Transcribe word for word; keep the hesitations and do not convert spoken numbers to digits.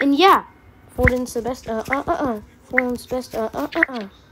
And yeah, Foltyn's the best. Uh uh uh uh. Foltyn's best. Uh uh uh uh.